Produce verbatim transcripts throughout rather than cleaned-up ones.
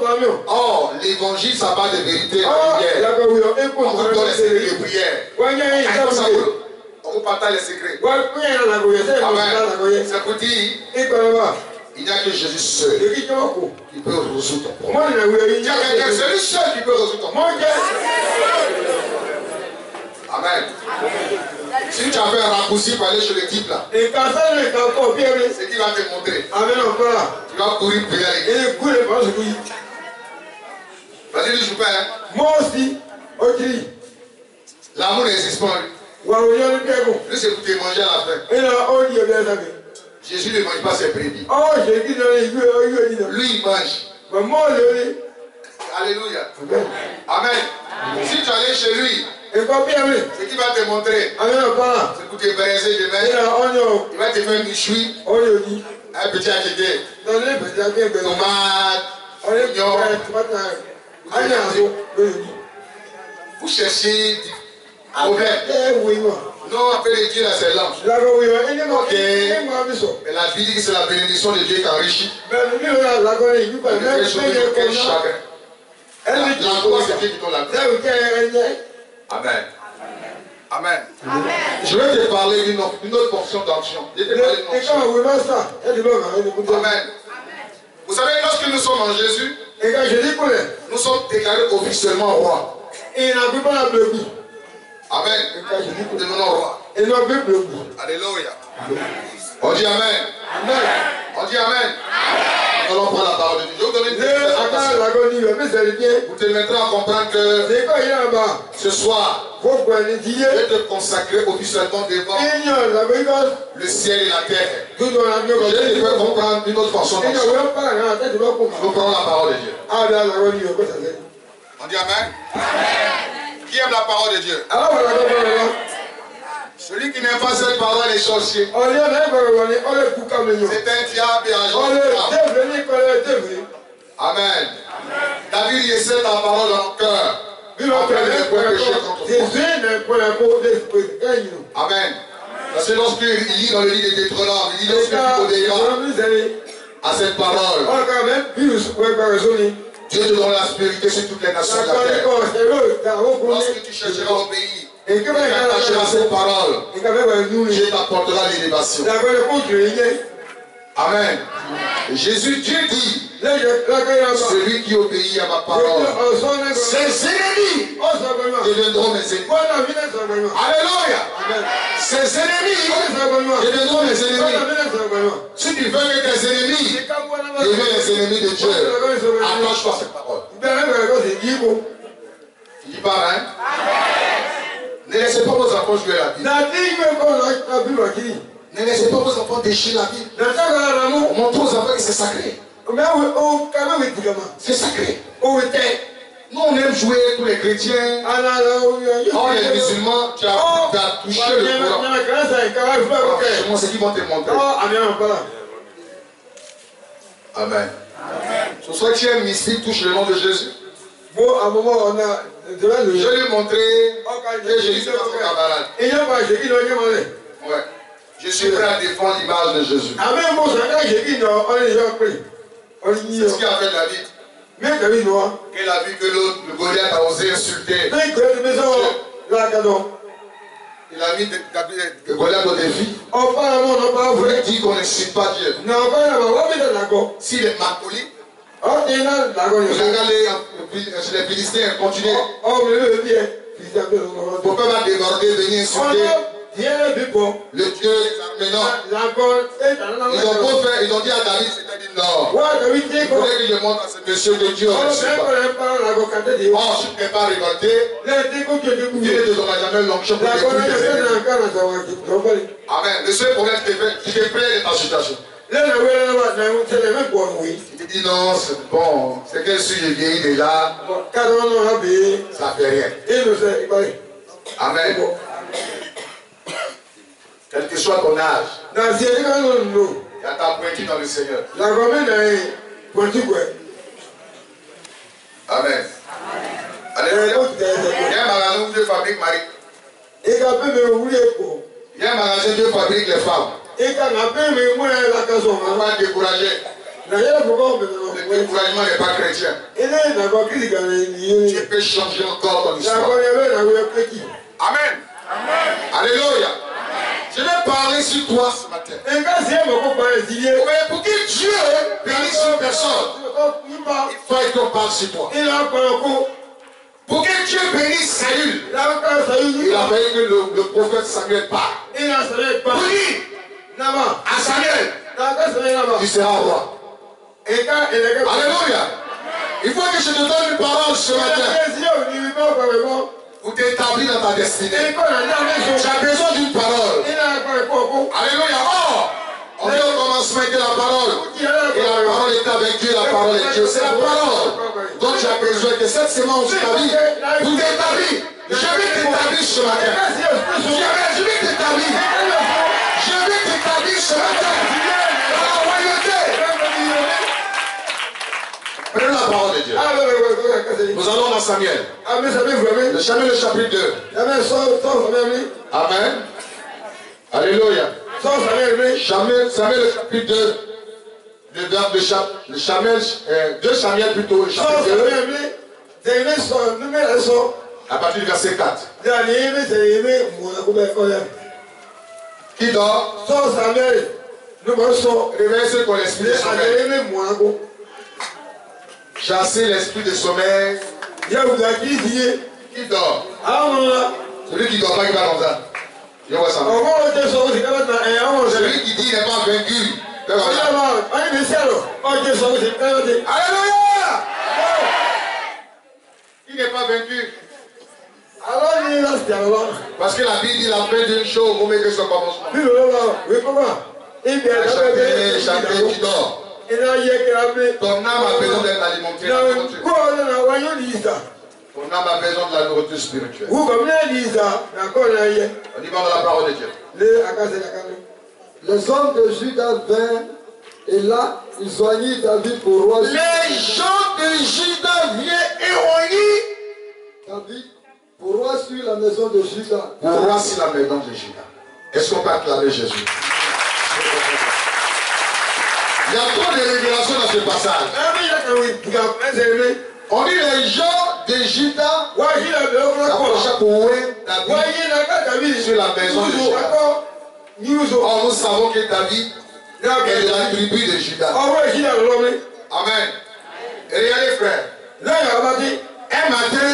Or, l'évangile, ça parle de vérité en prière. On vous donne les secrets de prière. On vous partage les secrets. Amen. C'est pour dire, il n'y a que Jésus seul qui peut résoudre ton problème. Il n'y a que celui seul qui peut résoudre ton problème. Amen. Si tu as fait un raccourci pour aller chez le type là, c'est qui va te montrer. Tu vas courir pour y aller. Vas-y, ne joue pas. Hein? Moi aussi. L'amour n'existe pas. Lui, c'est pour te manger à la fin. Jésus ne mange pas ses brebis. Lui, il mange. Alléluia. Amen. Si tu allais chez lui, ce qui va te montrer, c'est pour te braiser demain. Il va te faire une chouille, un petit atelier, tomate, oignon. Vous cherchez un problème. Non, appelez Dieu là, c'est l'ange. Ok. Mais la vie dit que c'est la bénédiction de Dieu qui enrichit. La gloire, c'est Dieu qui donne la gloire. Amen. Amen. Amen. Je vais te parler d'une autre portion d'action. Je vais te parler d'une autre. Amen. Vous savez, lorsque nous sommes en Jésus, nous sommes déclarés officiellement rois. Amen. Nous devenons rois. Alléluia. On dit Amen. Amen. On dit Amen. Nous allons prendre la parole de Dieu. Je vais vous donner une question. Vous te mettrez à comprendre que ce soir, je vais te consacrer officiellement devant le ciel et la terre. Je vais te faire comprendre une autre façon de nous prenons la parole de Dieu. On dit Amen. Amen. Qui aime la parole de Dieu? Celui qui n'aime pas cette parole est sorcier. C'est un diable et un genre. Amen. David y essaie la parole dans le cœur. Amen. Parce que lorsqu'il lit dans le livre des Deutéronomes, il dit lorsque tu obéiras à cette parole, Dieu te donne la spiritualité sur toutes les nations de la terre. Lorsque tu chercheras à obéir, et que tu attacheras cette parole, Dieu t'apportera l'élévation. Amen. Et Jésus, Dieu dit, celui qui obéit à ma parole, ses ennemis deviendront mes ennemis. Alléluia. Ses ennemis deviendront mes ennemis. Si tu veux que tes ennemis deviennent les ennemis de Dieu, attache-toi à cette parole. Tu dis pas, hein? Ne laissez pas vos enfants jouer la Bible. Ne laissez pas vos enfants déchirer la Bible. Montrez aux enfants que c'est sacré. C'est sacré. Nous on aime jouer tous les chrétiens. Oh les musulmans, tu as, tu as touché le Coran. Franchement, c'est qui vont te montrer. Amen. Ce soir tu es un mystique, touche le nom de Jésus. Je vais lui montrer que Jésus est son camarade. Ouais. Je suis prêt à défendre l'image de Jésus. C'est ce qui a fait David. Il a vu que l'autre, le Goliath, a osé insulter. Il a mis le Goliath au défi. Il dit qu'on n'insulte pas Dieu. S'il est macoli, regardez les Philistins continuent. Pour ne pas déborder, venir insulter le Dieu des armées, non. Ils ont beau faire, ils ont dit à David, c'est-à-dire non. Il voulait que je montre à ce monsieur de Dieu. Oh, je ne peux pas révolter. Dieu ne te donnera jamais l'onction pour détruire tes ennemis. Amen. Le seul problème, c'est que tu es prêt à ta situation. Il te dit non, c'est bon. C'est que si je vieillis déjà, ça ne fait rien. Amen. Quel que soit ton âge, il y a ta pointure dans le Seigneur. Amen. Alléluia. Il y a un magasin où Dieu fabrique Marie. Il y a un magasin où Dieu fabrique les femmes. Il ne faut pas décourager. Le découragement n'est pas chrétien. Dieu peut changer encore ton histoire. Amen. Amen. Alléluia. Je vais parler sur toi ce matin. Mais pour que Dieu bénisse une personne, il faut qu'on parle sur toi. Pour que Dieu bénisse Saül, il a fallu que le, le prophète Samuel parle. Pour dire à Samuel, tu seras roi. Alléluia. Il faut que je te donne une parole ce matin pour t'établir dans ta destinée. Tu as besoin d'une parole. Alléluia. Oh, on dit au commencement que la parole. Et la parole est avec Dieu, la parole est Dieu. C'est la parole. Donc tu as besoin que cette semence de ta vie pour t'établir. Je vais t'établir ce matin. Je vais t'établir. Je vais t'établir ce matin. Dans la royauté. Prenons la parole de Dieu. Nous allons dans Samuel. Le Samuel, le chapitre deux. Amen. Alléluia. Samuel, Samuel, le chapitre deux. Le verbe de Samuel, deux Samuel plutôt, le chapitre deux. À partir du verset quatre. Qui dort? Réveille ceux qui ont l'esprit de sommeil. Chasser l'esprit de sommeil. Qui dort? Celui qui dort pas, qui va dans ça. Je vois ça. Celui qui dit n'est pas vaincu. Alléluia! Il n'est pas vaincu. Parce que la Bible dit la fin d'une chose, vous mettez son commencement. Chanter, chanter, tu dors. Ton âme a besoin d'être alimentée. Ton âme a besoin de la nourriture spirituelle. On y va dans la parole de Dieu. Les hommes de Juda vinrent et là, ils joignirent David pour roi. Les gens de Juda viennent et oignent David pour roi sur la maison de Juda. Pour roi sur la maison de Juda. Est-ce qu'on peut acclamer Jésus? Il y a trop de révélations dans ce passage. On dit les gens de Juda s'approchaient pour David sur la maison de Juda. Or, nous savons que David est de la tribu de Juda. Amen. Et regardez, frère. Un matin,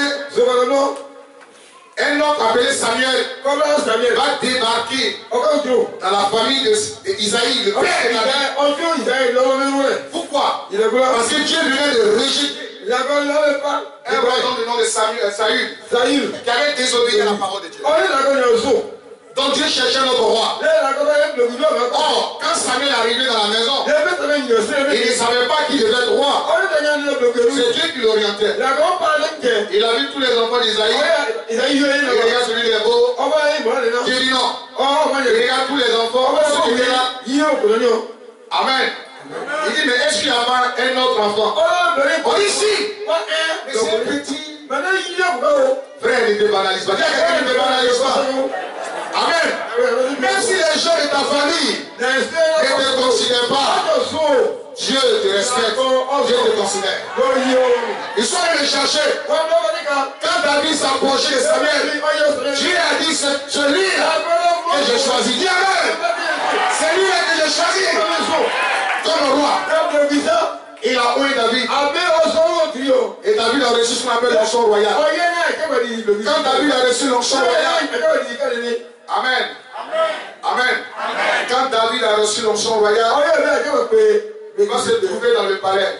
un homme appelé Samuel va débarquer dans la famille d'Isaïe, le père de David. Pourquoi? Parce que Dieu venait de rejeter un roi dont le nom de Samuel, Saül, qui avait désobéi à la parole de Dieu. Donc Dieu cherchait notre roi. Or, quand Samuel est arrivé dans la maison, il ne savait pas qui devait être roi. C'est Dieu qui l'orientait. Il a vu tous les enfants d'Isaïe. Il regarde celui des beaux. Dieu dit non. Il regarde tous les enfants. Ceux qui étaient là. Amen. Il dit, mais est-ce qu'il n'y a pas un autre enfant? Oh, ici. Mais c'est petit. Frère, ne te banalise pas. Dis à quelqu'un, ne te banalise pas. Amen. Même si les gens de ta famille ne te considèrent pas, Dieu te respecte, Dieu te considère. Ils sont allés le chercher. Quand David s'approchait de Samuel, Dieu a dit, c'est lui-là que j'ai choisi. Dis Amen. C'est lui-là que j'ai choisi comme roi. Il a oué David. Et David a reçu ce qu'on appelle l'onction royale. Quand David a reçu l'onction royale, Amen. Amen. Amen. Quand David a reçu l'onction royale, il va se trouver dans le palais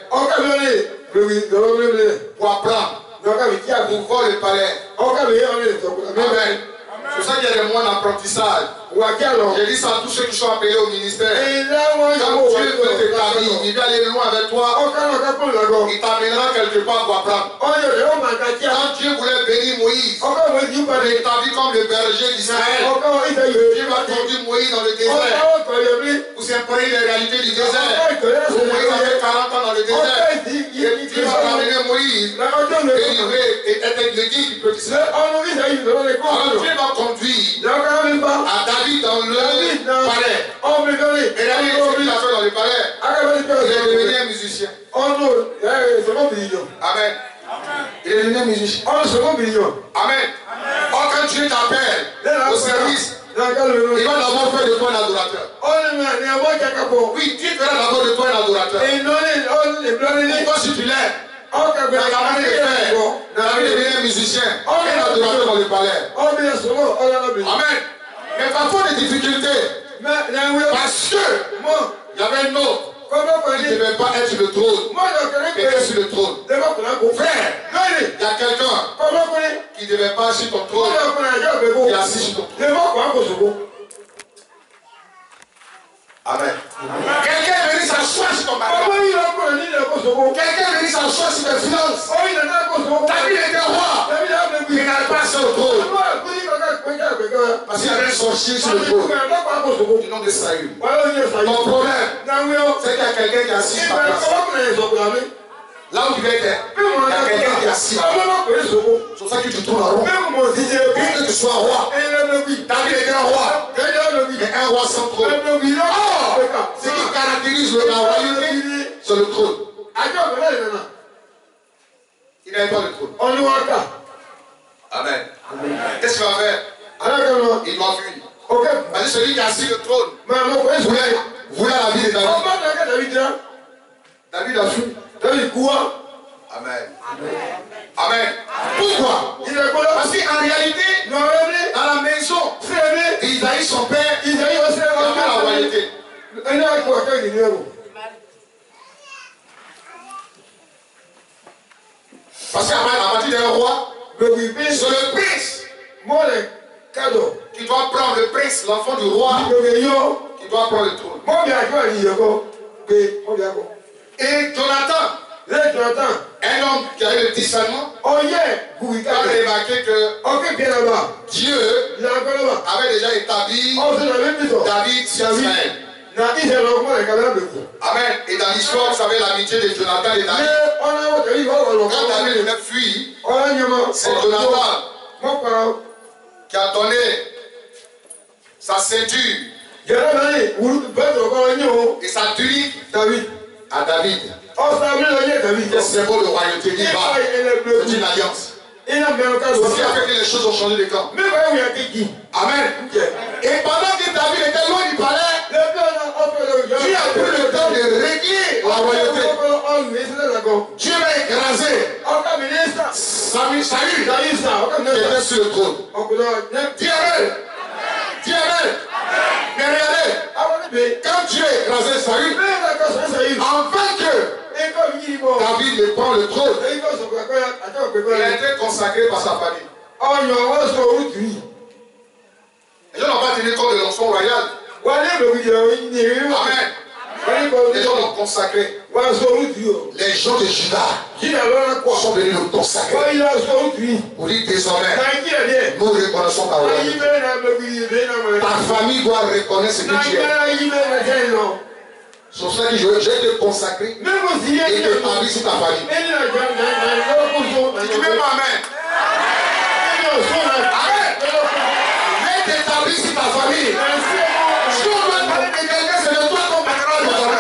pour apprendre, pour voir le palais. Amen. C'est pour ça qu'il y a des mois d'apprentissage. J'ai dit ça à tous ceux qui sont appelés au ministère. Quand Dieu veut t'établir, il va aller loin avec toi. Il t'amènera quelque part pour apprendre. Quand Dieu voulait bénir Moïse, il l'établit comme le berger d'Israël. Dieu va conduire Moïse dans le désert pour s'imprégner les réalités du désert. Moïse avait quarante ans dans le désert. Et Dieu va ramener Moïse délivrer et être le guide du petit Israël. Alors Dieu va conduire à David dans le palais. Et David, ce qu'il a fait dans le palais, est devenu un musicien. Amen. Il est devenu un musicien. Amen. Or, quand Dieu t'appelle au service, il va d'abord faire de toi un adorateur. Oui, Dieu fera d'abord de toi un adorateur. Toi, si tu l'aimes, dans la manière de faire, dans la vie de devenir un musicien, un adorateur dans le palais. Amen. Mais parfois des difficultés, parce que il y avait un autre qui ne devait pas être sur le trône, mais était sur le trône. Frère, il y a quelqu'un qui ne devait pas être sur ton trône, qui est assis sur ton trône. Amen. Quelqu'un est venu s'asseoir sur ton mariage. Quelqu'un est venu s'asseoir sur tes finances. David était roi. Il n'avait pas assis au trône. Parce qu'il y avait un sorcier sur le trône. Du nom de Saül. Ton problème, c'est qu'il y a quelqu'un qui est assis sur ta place. Là où tu es, il y a quelqu'un qui est assis. C'est pour ça que tu tournes en rond. Bien que tu sois roi. David était un roi. Mais un roi sans trône. Oh, ce qui caractérise la royauté, c'est le trône. Il n'avait pas de trône. Amen. Qu'est-ce qu'il va faire? Il doit fuir. Parce que celui qui a assis le trône voulait la vie de David. David a fui. Amen. Amen. Pourquoi? Parce qu'en réalité, dans la maison d'Isaïe, son père, il y avait la royauté. Parce qu'à partir d'un roi, c'est le prince qui doit prendre le prince, l'enfant du roi, qui doit prendre le trône. Et Jonathan, un homme qui avait le discernement, a remarqué que Dieu avait déjà établi David sur Israël. Amen. Et dans l'histoire, vous savez l'amitié de Jonathan et David. Quand David devait fuir, c'est Jonathan qui a donné sa ceinture et sa tunique à David. C'est un symbole de royauté qui va. C'est une alliance. C'est ce qui a fait que les choses ont changé de camp. Amen. Et pendant que David était loin du palais, Dieu a pris le temps de régler la royauté. Dieu va écraser Saül, qui était sur le trône. Dis Amen. Dis Amen. Mais regardez, quand Dieu a écrasé Saül, en vainqueur, David ne prend le trône. Il a été consacré par sa famille. Les gens n'ont pas tenu compte de l'enfant royal. Amen. Les gens l'ont consacré. Les gens de Juda sont venus le consacrer. Pour dire désormais, nous reconnaissons ta royauté. Ta famille doit reconnaître ce que tu es. C'est pour ça que je vais te consacrer et t'établir sur ta famille. Tu veux pas Amen? Amen. Je vais t'établir sur ta famille. Si on doit parler de quelqu'un, c'est de toi qu'on parlera désormais.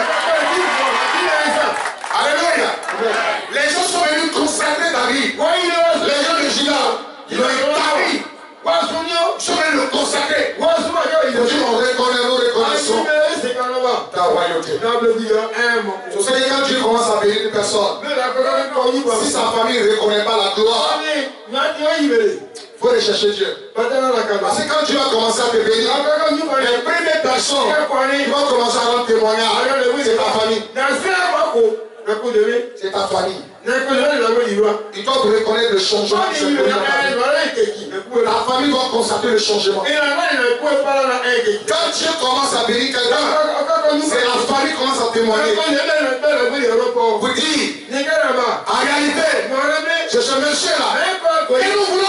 Alléluia. Les gens sont venus consacrer David. Les gens de Juda, ils l'ont établi. Ils sont venus le consacrer. Aujourd'hui, on reconnaît, nous reconnaissons ta royauté. Je sais que quand Dieu commence à bénir une personne, si sa famille ne reconnaît pas la gloire, il faut aller chercher Dieu. Parce que quand Dieu va commencer à te bénir, les premières personnes qui vont commencer à rendre témoignage, c'est ta famille. C'est ta famille. Ils doivent reconnaître le changement qui s'est produit dans ta vie. La famille doit constater le changement. Quand Dieu commence à bénir quelqu'un, c'est la famille qui commence à témoigner. Vous dites, en réalité, c'est ce monsieur-là. Et nous voulons